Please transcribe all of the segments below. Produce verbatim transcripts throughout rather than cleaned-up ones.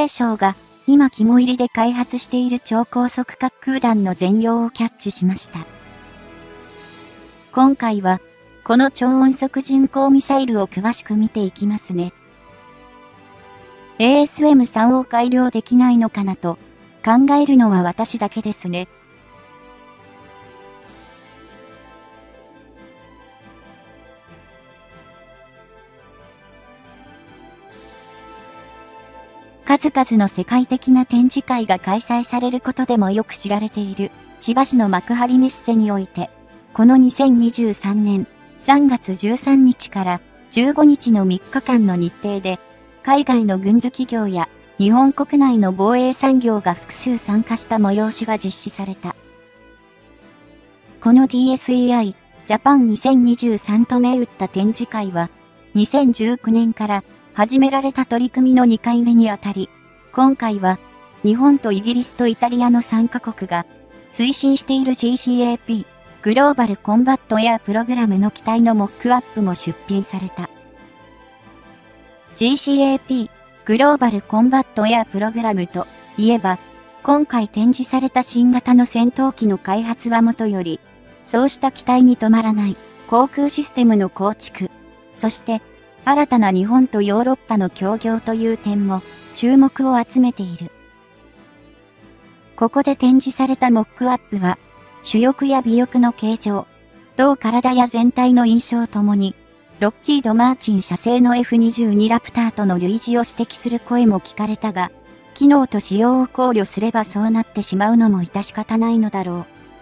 衛省が今肝入りで開発している超高速滑空弾の全容をキャッチしました。今回はこの超音速巡航ミサイルを詳しく見ていきますね。エーエスエムスリー を改良できないのかなと考えるのは私だけですね。数々の世界的な展示会が開催されることでもよく知られている千葉市の幕張メッセにおいて、このにせんにじゅうさんねんさんがつじゅうさんにちからじゅうごにちのみっかかんの日程で、海外の軍需企業や日本国内の防衛産業が複数参加した催しが実施された。この ディーエスイーアイ ジャパンにせんにじゅうさんと銘打った展示会は、にせんじゅうきゅうねんから始められた取り組みのにかいめにあたり、今回は日本とイギリスとイタリアのさんかこくが推進している ジーシーエーピー グローバルコンバットエアプログラムの機体のモックアップも出品された。ジーシーエーピー グローバルコンバットエアプログラムといえば、今回展示された新型の戦闘機の開発はもとより、そうした機体に止まらない航空システムの構築、そして新たな日本とヨーロッパの協業という点も注目を集めている。ここで展示されたモックアップは、主翼や尾翼の形状、同体や全体の印象ともに、ロッキード・マーチン社製の エフにじゅうに ラプターとの類似を指摘する声も聞かれたが、機能と仕様を考慮すればそうなってしまうのも致し方ないのだろう。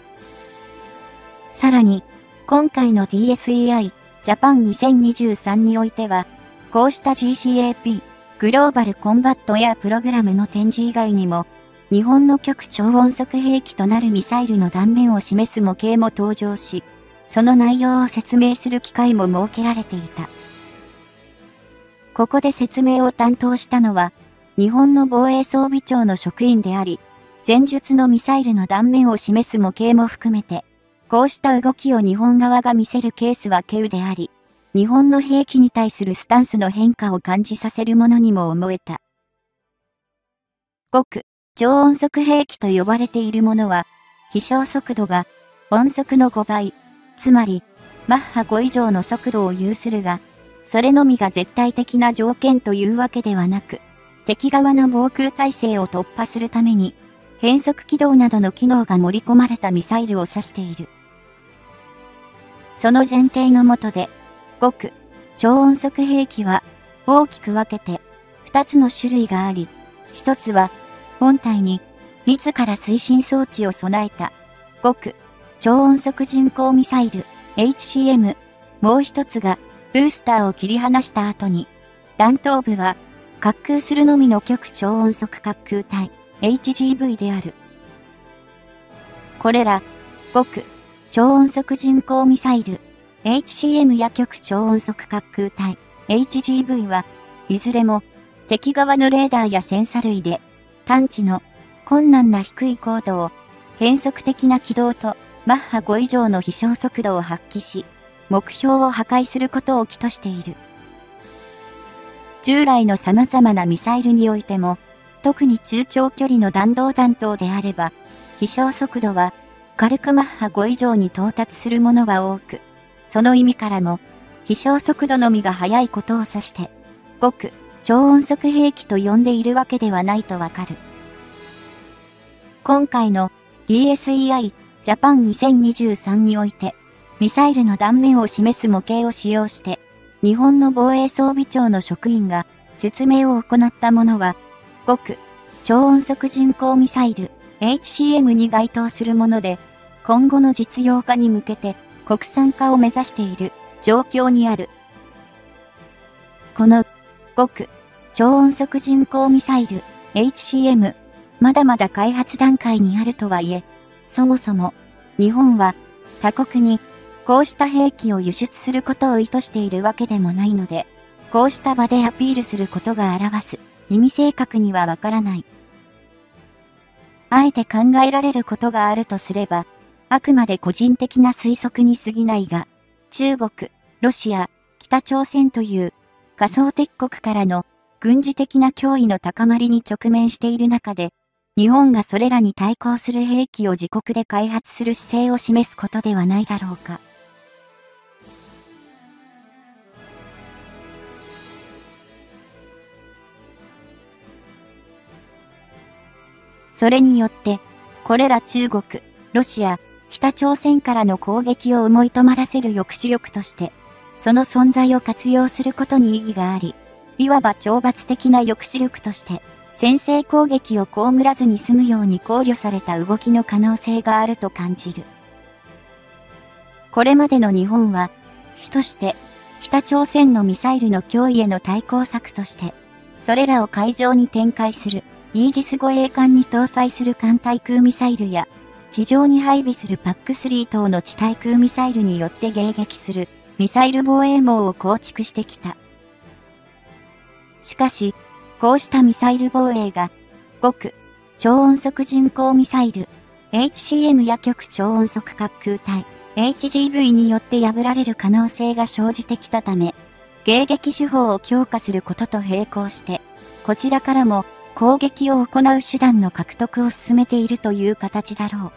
さらに、今回の ディーエスイーアイ ジャパンにせんにじゅうさんにおいては、こうした ジーシーエーピー グローバルコンバットエアプログラムの展示以外にも、日本の極超音速兵器となるミサイルの断面を示す模型も登場し、その内容を説明する機会も設けられていた。ここで説明を担当したのは、日本の防衛装備庁の職員であり、前述のミサイルの断面を示す模型も含めて、こうした動きを日本側が見せるケースは稀有であり、日本の兵器に対するスタンスの変化を感じさせるものにも思えた。極超音速兵器と呼ばれているものは、飛翔速度が音速のごばい、つまりマッハご以上の速度を有するが、それのみが絶対的な条件というわけではなく、敵側の防空体制を突破するために、変速軌道などの機能が盛り込まれたミサイルを指している。その前提の下で、極超音速兵器は大きく分けてふたつの種類があり、ひとつは本体に自ら推進装置を備えた極超音速巡航ミサイル エイチシーエム、もう一つがブースターを切り離した後に弾頭部は滑空するのみの極超音速滑空体 エイチジーブイ である。これら極超音速巡航ミサイル エイチシーエム や極超音速滑空体 エイチジーブイ はいずれも敵側のレーダーやセンサ類で探知の困難な低い高度を変則的な軌道とマッハご以上の飛翔速度を発揮し、目標を破壊することを起としている。従来の様々なミサイルにおいても、特に中長距離の弾道弾頭であれば、飛翔速度は軽くマッハご以上に到達するものが多く、その意味からも、飛翔速度のみが速いことを指して、極超音速兵器と呼んでいるわけではないとわかる。今回の ディーエスイーアイ ジャパンにせんにじゅうさんにおいて、ミサイルの断面を示す模型を使用して、日本の防衛装備庁の職員が説明を行ったものは、極超音速巡航ミサイル エイチシーエム に該当するもので、今後の実用化に向けて国産化を目指している状況にある。この極超音速巡航ミサイル エイチシーエム、まだまだ開発段階にあるとはいえ、そもそも日本は他国にこうした兵器を輸出することを意図しているわけでもないので、こうした場でアピールすることが表す意味正確にはわからない。あえて考えられることがあるとすれば、あくまで個人的な推測に過ぎないが、中国、ロシア、北朝鮮という仮想敵国からの軍事的な脅威の高まりに直面している中で、日本がそれらに対抗する兵器を自国で開発する姿勢を示すことではないだろうか。それによって、これら中国、ロシア、北朝鮮からの攻撃を思い止まらせる抑止力として、その存在を活用することに意義があり、いわば懲罰的な抑止力として、先制攻撃を被らずに済むように考慮された動きの可能性があると感じる。これまでの日本は、主として、北朝鮮のミサイルの脅威への対抗策として、それらを海上に展開する、イージス護衛艦に搭載する艦対空ミサイルや、地上に配備するパックスリー等の地対空ミサイルによって迎撃する、ミサイル防衛網を構築してきた。しかし、こうしたミサイル防衛が、極、超音速巡航ミサイル、エイチシーエム や極超音速滑空体、エイチジーブイ によって破られる可能性が生じてきたため、迎撃手法を強化することと並行して、こちらからも攻撃を行う手段の獲得を進めているという形だろう。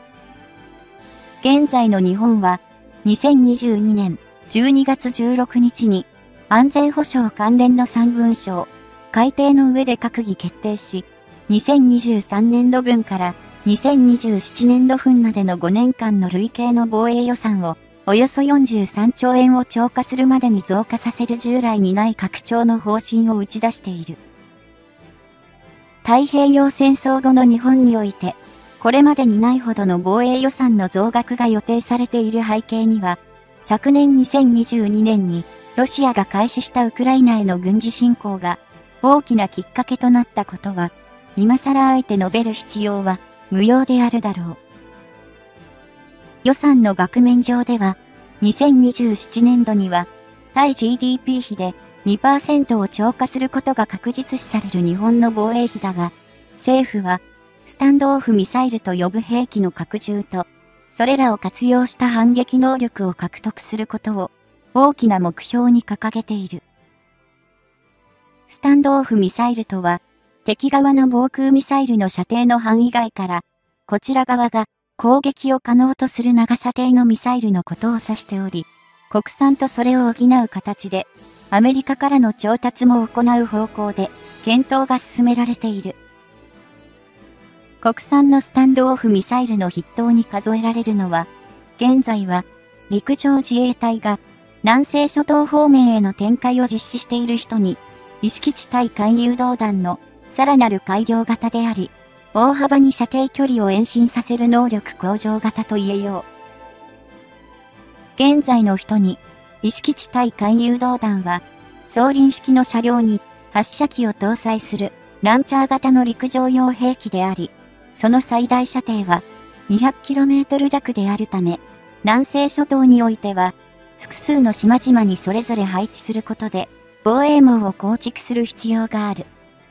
現在の日本は、にせんにじゅうにねんじゅうにがつじゅうろくにちに、安全保障関連のさんぶんしょう、改定の上で閣議決定し、にせんにじゅうさんねんどぶんからにせんにじゅうななねんどぶんまでのごねんかんの累計の防衛予算をおよそよんじゅうさんちょうえんを超過するまでに増加させる従来にない拡張の方針を打ち出している。太平洋戦争後の日本において、これまでにないほどの防衛予算の増額が予定されている背景には、昨年にせんにじゅうにねんにロシアが開始したウクライナへの軍事侵攻が大きなきっかけとなったことは、今更あえて述べる必要は無用であるだろう。予算の額面上では、にせんにじゅうななねんどには、対 ジーディーピー 比で にパーセント を超過することが確実視される日本の防衛費だが、政府は、スタンドオフミサイルと呼ぶ兵器の拡充と、それらを活用した反撃能力を獲得することを大きな目標に掲げている。スタンドオフミサイルとは、敵側の防空ミサイルの射程の範囲外から、こちら側が攻撃を可能とする長射程のミサイルのことを指しており、国産とそれを補う形で、アメリカからの調達も行う方向で、検討が進められている。国産のスタンドオフミサイルの筆頭に数えられるのは、現在は陸上自衛隊が南西諸島方面への展開を実施している人に、意識地対艦誘導弾のさらなる改良型であり、大幅に射程距離を延伸させる能力向上型と言えよう。現在の人に、意識地対艦誘導弾は、装輪式の車両に発射機を搭載するランチャー型の陸上用兵器であり、その最大射程は にひゃくキロメートル 弱であるため、南西諸島においては、複数の島々にそれぞれ配置することで、防衛網を構築する必要がある。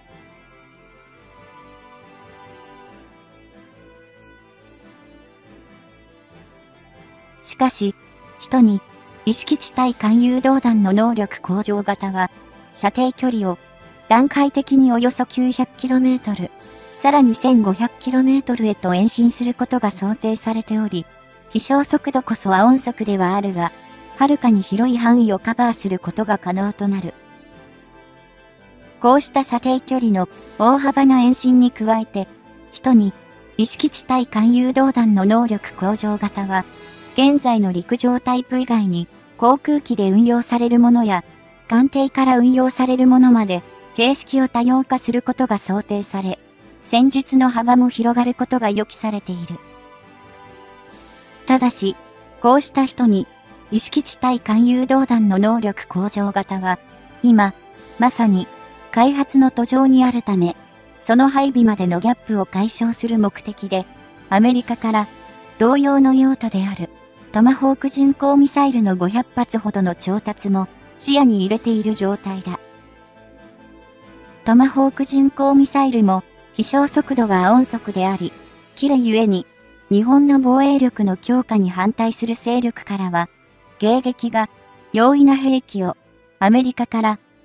しかし、人に、意識地対艦誘導弾の能力向上型は、射程距離を段階的におよそ きゅうひゃくキロメートル、さらに せんごひゃくキロメートル へと延伸することが想定されており、飛翔速度こそは音速ではあるが、はるかに広い範囲をカバーすることが可能となる。こうした射程距離の大幅な延伸に加えて、人に意識地対艦誘導弾の能力向上型は、現在の陸上タイプ以外に航空機で運用されるものや、艦艇から運用されるものまで形式を多様化することが想定され、戦術の幅も広がることが予期されている。ただし、こうした人に意識地対艦誘導弾の能力向上型は、今、まさに、開発の途上にあるため、その配備までのギャップを解消する目的で、アメリカから同様の用途であるトマホーク巡航ミサイルのごひゃくはつほどの調達も視野に入れている状態だ。トマホーク巡航ミサイルも飛翔速度は音速であり、キレゆえに日本の防衛力の強化に反対する勢力からは、迎撃が容易な兵器をアメリカから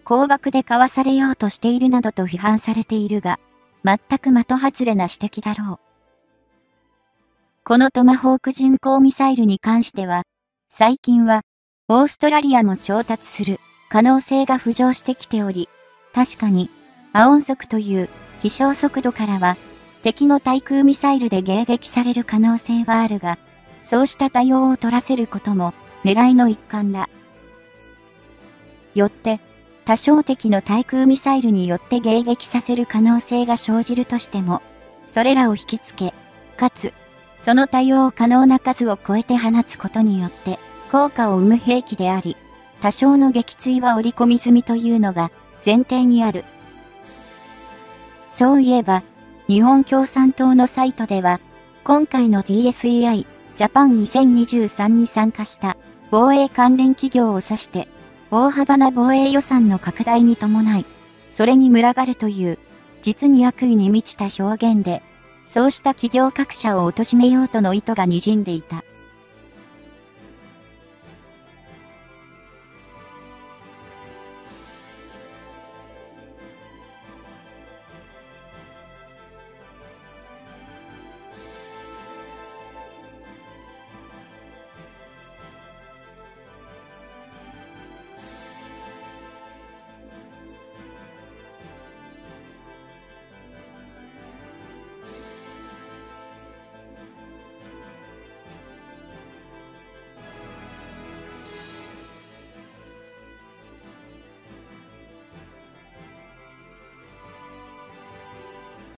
高額で買わされようとしているなどと批判されているが、全く的外れな指摘だろう。このトマホーク巡航ミサイルに関しては、最近は、オーストラリアも調達する可能性が浮上してきており、確かに、亜音速という飛翔速度からは、敵の対空ミサイルで迎撃される可能性はあるが、そうした対応を取らせることも狙いの一環だ。よって、多少敵の対空ミサイルによって迎撃させる可能性が生じるとしても、それらを引きつけ、かつ、その対応を可能な数を超えて放つことによって効果を生む兵器であり、多少の撃墜は織り込み済みというのが前提にある。そういえば、日本共産党のサイトでは、今回の ティーエスイーアイ ジャパンにせんにじゅうさんに参加した防衛関連企業を指して、大幅な防衛予算の拡大に伴い、それに群がるという、実に悪意に満ちた表現で、そうした企業各社を貶めようとの意図が滲んでいた。